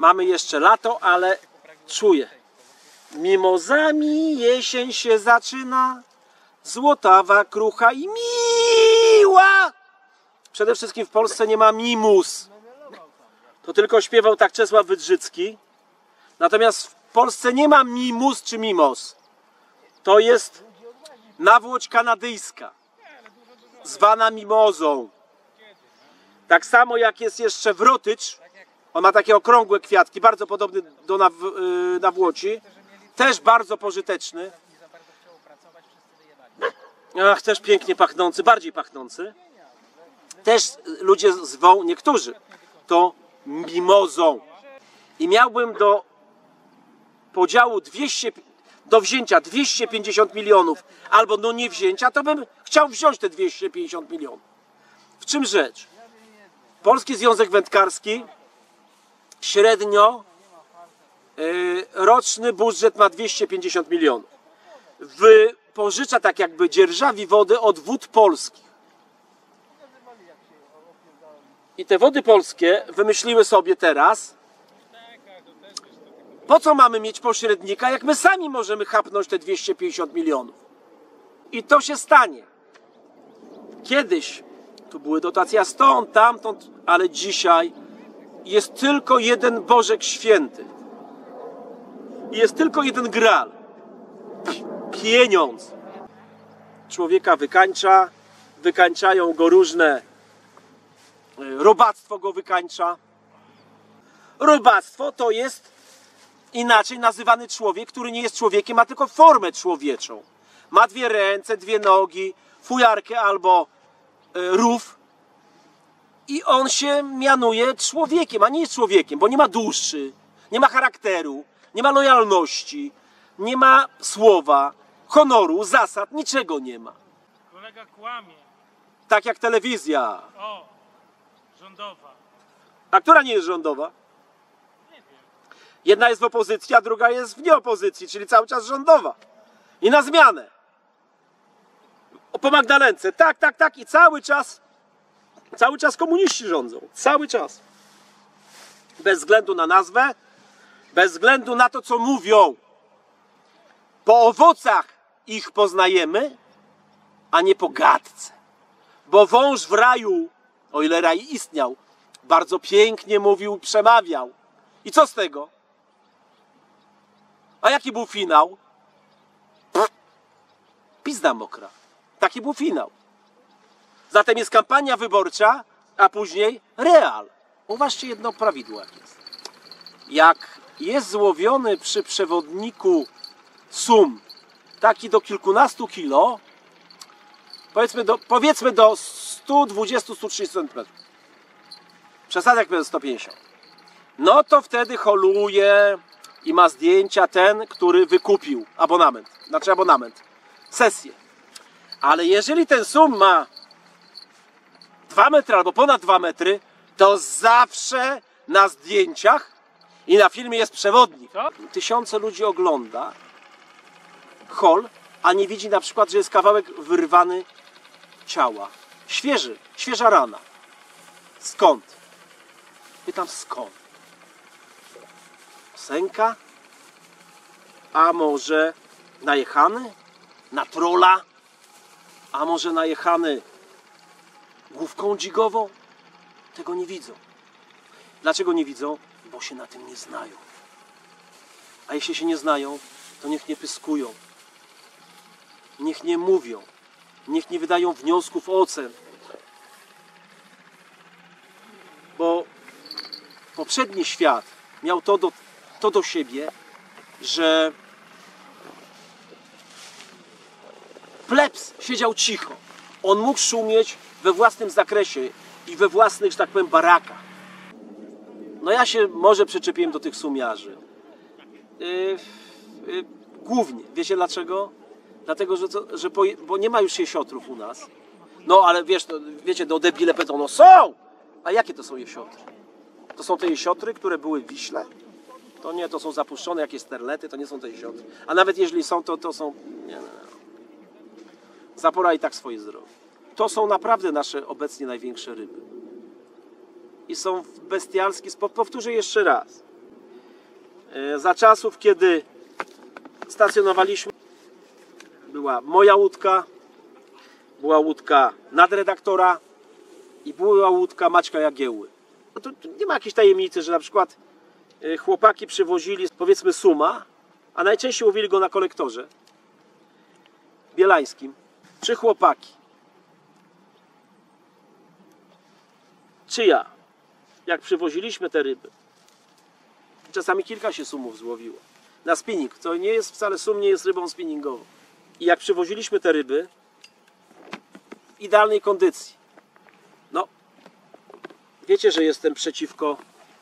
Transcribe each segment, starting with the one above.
Mamy jeszcze lato, ale czuję. Mimozami jesień się zaczyna, złotawa, krucha i miła. Przede wszystkim w Polsce nie ma mimus. To tylko śpiewał tak Czesław Wydrzycki. Natomiast w Polsce nie ma mimus czy mimos. To jest nawłoć kanadyjska, zwana mimozą. Tak samo jak jest jeszcze wrotycz. On ma takie okrągłe kwiatki, bardzo podobny do nawłoci. Też bardzo pożyteczny. Ach, też pięknie pachnący, bardziej pachnący. Też ludzie zwą, niektórzy, to mimozą. I miałbym do podziału do wzięcia 250 milionów, albo do niewzięcia, to bym chciał wziąć te 250 milionów. W czym rzecz? Polski Związek Wędkarski średnio roczny budżet ma 250 milionów. Pożycza tak jakby dzierżawi wody od wód polskich. I te wody polskie wymyśliły sobie teraz, po co mamy mieć pośrednika, jak my sami możemy chapnąć te 250 milionów. I to się stanie. Kiedyś tu były dotacje stąd, tamtąd, ale dzisiaj jest tylko jeden Bożek Święty. Jest tylko jeden gral. Pieniądz. Człowieka wykańcza, wykańczają go różne, robactwo go wykańcza. Robactwo to jest inaczej nazywany człowiek, który nie jest człowiekiem, ma tylko formę człowieczą. Ma dwie ręce, dwie nogi, fujarkę albo rów i on się mianuje człowiekiem, a nie jest człowiekiem, bo nie ma duszy, nie ma charakteru, nie ma lojalności, nie ma słowa, honoru, zasad, niczego nie ma. Kolega kłamie. Tak jak telewizja. O, rządowa. A która nie jest rządowa? Nie wiem. Jedna jest w opozycji, a druga jest w nieopozycji, czyli cały czas rządowa. I na zmianę. Po Magdalence. Tak, tak, tak. I cały czas komuniści rządzą. Cały czas. Bez względu na nazwę, bez względu na to, co mówią. Po owocach ich poznajemy, a nie po gadce. Bo wąż w raju, o ile raj istniał, bardzo pięknie mówił, przemawiał. I co z tego? A jaki był finał? Pizda mokra. Taki był finał. Zatem jest kampania wyborcza, a później real. Uważcie jedno prawidło, jak jest. Jak jest złowiony przy przewodniku sum, taki do kilkunastu kilo, powiedzmy do 120-130 cm. Przesadek będzie 150. No to wtedy holuje i ma zdjęcia ten, który wykupił abonament. Znaczy abonament. Sesję. Ale jeżeli ten sum ma 2 metry albo ponad 2 metry, to zawsze na zdjęciach i na filmie jest przewodnik. Tysiące ludzi ogląda hol, a nie widzi na przykład, że jest kawałek wyrwany ciała. Świeża rana. Skąd? Pytam skąd? Sęka? A może najechany? Na trola? A może najechany główką dźgową? Tego nie widzą. Dlaczego nie widzą? Bo się na tym nie znają. A jeśli się nie znają, to niech nie pyskują. Niech nie mówią. Niech nie wydają wniosków, ocen. Bo poprzedni świat miał to do siebie, że plebs siedział cicho. On mógł szumieć we własnym zakresie i we własnych, że tak powiem, barakach. No ja się może przyczepiłem do tych sumiarzy. Głównie. Wiecie dlaczego? Dlatego, bo nie ma już jesiotrów u nas. No ale wiecie, no debile powiedzą, no są! A jakie to są jesiotry? To są te jesiotry, które były w Wiśle? To nie, to są zapuszczone jakieś sterlety, to nie są te jesiotry. A nawet jeżeli są, to są... Nie. Zapora i tak swoje zdrowie. To są naprawdę nasze obecnie największe ryby. I są w bestialski sposób. Powtórzę jeszcze raz. Za czasów, kiedy stacjonowaliśmy, była moja łódka, była łódka nadredaktora i była łódka Maćka Jagiełły. No to nie ma jakiejś tajemnicy, że na przykład chłopaki przywozili, powiedzmy, suma, a najczęściej łowili go na kolektorze bielańskim. 3 chłopaki. Czy ja, jak przywoziliśmy te ryby, czasami kilka się sumów złowiło. Na spinning, to nie jest wcale, sum nie jest rybą spinningową. I jak przywoziliśmy te ryby w idealnej kondycji, no, wiecie, że jestem przeciwko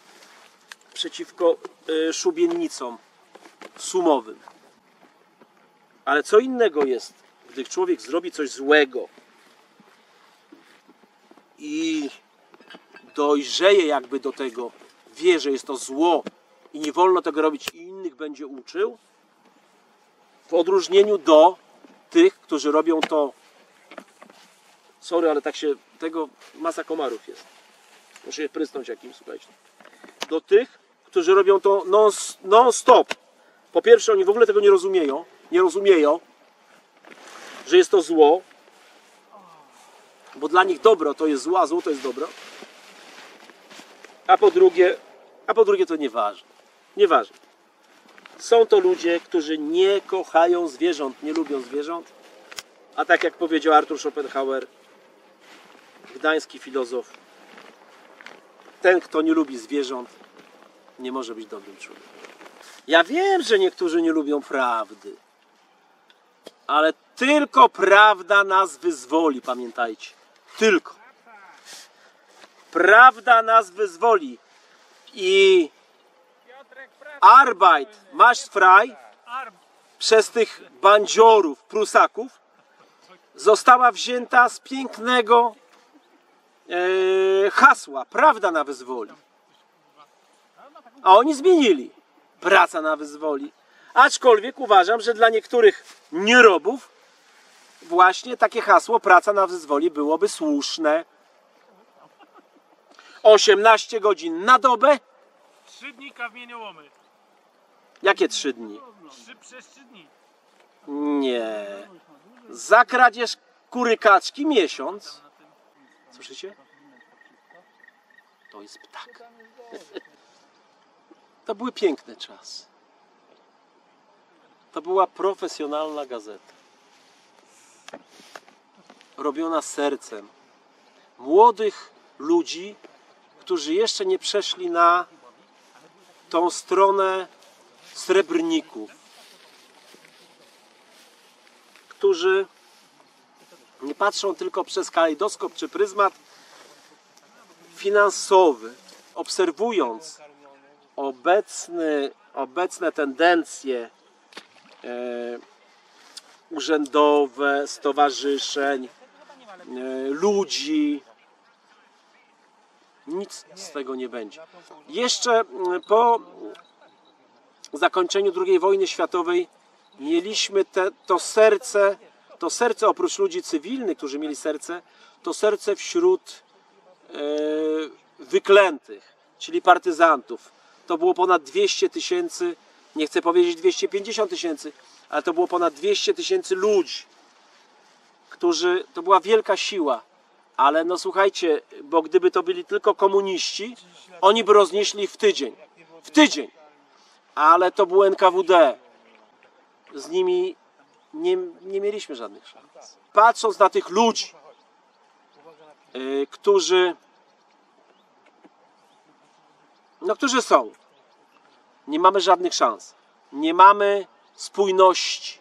szubiennicom sumowym. Ale co innego jest, gdy człowiek zrobi coś złego i dojrzeje jakby do tego, wie, że jest to zło i nie wolno tego robić i innych będzie uczył, w odróżnieniu do tych, którzy robią to, sorry, ale tak się, tego masa komarów jest, muszę je prysnąć jakimś, słuchajcie, do tych, którzy robią to non-stop. Po pierwsze, oni w ogóle tego nie rozumieją, że jest to zło, bo dla nich dobro to jest zło, a zło to jest dobro. A po drugie to nieważne. Nieważne. Są to ludzie, którzy nie kochają zwierząt, nie lubią zwierząt. A tak jak powiedział Arthur Schopenhauer, gdański filozof, ten, kto nie lubi zwierząt, nie może być dobrym człowiekiem. Ja wiem, że niektórzy nie lubią prawdy, ale tylko prawda nas wyzwoli, pamiętajcie. Tylko. Prawda nas wyzwoli. I Arbeit macht frei przez tych bandziorów, Prusaków została wzięta z pięknego hasła. Prawda na wyzwoli. A oni zmienili. Praca na wyzwoli. Aczkolwiek uważam, że dla niektórych nierobów właśnie takie hasło praca na wyzwoli byłoby słuszne. 18 godzin na dobę. 3 dni kamieniołomy. Jakie 3 dni? 3 przez 3 dni. Nie. Za kradzież kurykaczki miesiąc. Słyszycie? To jest ptak. To były piękne czasy. To była profesjonalna gazeta. Robiona sercem. Młodych ludzi, którzy jeszcze nie przeszli na tą stronę srebrników. Którzy nie patrzą tylko przez kalejdoskop czy pryzmat finansowy. Obserwując obecne tendencje urzędowe, stowarzyszeń, ludzi, nic z tego nie będzie. Jeszcze po zakończeniu II wojny światowej mieliśmy to serce oprócz ludzi cywilnych, którzy mieli serce, to serce wśród wyklętych, czyli partyzantów. To było ponad 200 000, nie chcę powiedzieć 250 000, ale to było ponad 200 000 ludzi, to była wielka siła. Ale no słuchajcie, bo gdyby to byli tylko komuniści, oni by roznieśli ich w tydzień. W tydzień! Ale to był NKWD. Z nimi nie mieliśmy żadnych szans. Patrząc na tych ludzi, którzy są, nie mamy żadnych szans. Nie mamy spójności.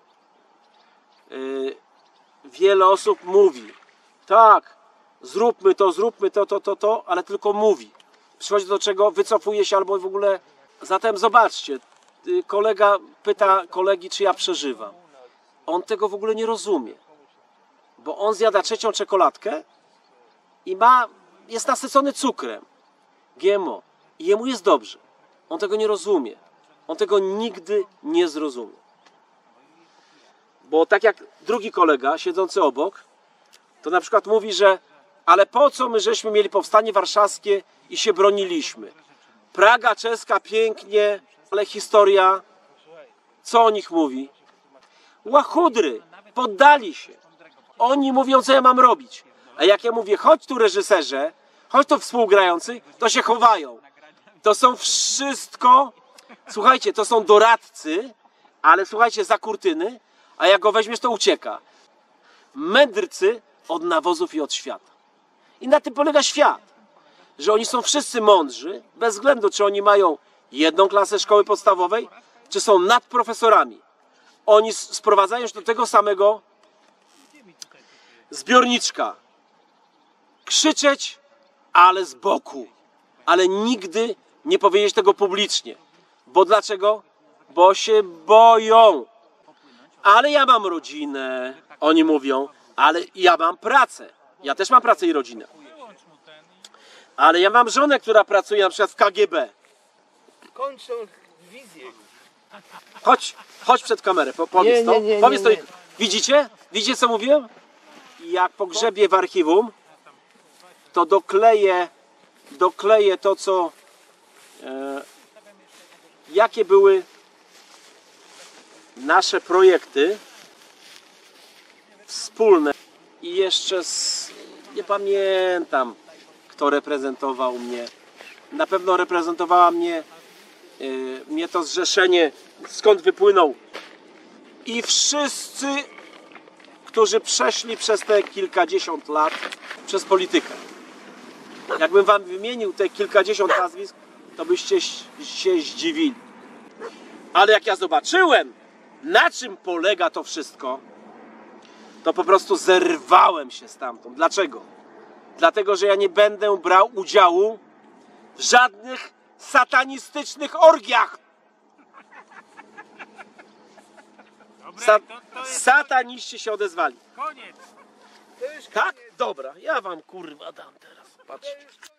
Wiele osób mówi, tak, zróbmy to, ale tylko mówi. Przychodzi do czego, wycofuje się albo w ogóle. Zatem zobaczcie, kolega pyta kolegi, czy ja przeżywam. On tego w ogóle nie rozumie. Bo on zjada 3. czekoladkę i jest nasycony cukrem. GMO. I jemu jest dobrze. On tego nie rozumie. On tego nigdy nie zrozumie. Bo tak jak drugi kolega siedzący obok, to na przykład mówi, że ale po co my żeśmy mieli powstanie warszawskie i się broniliśmy? Praga czeska pięknie Ale historia, co o nich mówi? Łachudry, poddali się. Oni mówią, co ja mam robić. A jak ja mówię, chodź tu reżyserze, chodź tu współgrający, to się chowają. To są wszystko, słuchajcie, to są doradcy, ale słuchajcie, za kurtyny, a jak go weźmiesz, to ucieka. Mędrcy od nawozów i od świata. I na tym polega świat. Że oni są wszyscy mądrzy, bez względu, czy oni mają jedną klasę szkoły podstawowej, czy są nad profesorami. Oni sprowadzają się do tego samego zbiorniczka. Krzyczeć, ale z boku. Ale nigdy nie powiedzieć tego publicznie. Bo dlaczego? Bo się boją. Ale ja mam rodzinę, oni mówią, ale ja mam pracę. Ja też mam pracę i rodzinę. Ale ja mam żonę, która pracuje na przykład w KGB. Kończą wizję. Chodź przed kamerę, powiedz to. Nie, Powiedz to. nie. Widzicie? Widzicie, co mówiłem? Jak pogrzebię w archiwum, to dokleję to, co... jakie były nasze projekty wspólne. I jeszcze nie pamiętam, kto reprezentował mnie. Na pewno reprezentowała mnie to zrzeszenie, skąd wypłynął. I wszyscy, którzy przeszli przez te kilkadziesiąt lat przez politykę. Jakbym wam wymienił te kilkadziesiąt nazwisk, to byście się zdziwili. Ale jak ja zobaczyłem, na czym polega to wszystko, to po prostu zerwałem się stamtąd. Dlaczego? Dlatego, że ja nie będę brał udziału w żadnych satanistycznych orgiach. Dobra, to jest Sataniści się odezwali. koniec. To już Tak? Dobra, ja wam kurwa dam teraz. Patrzcie.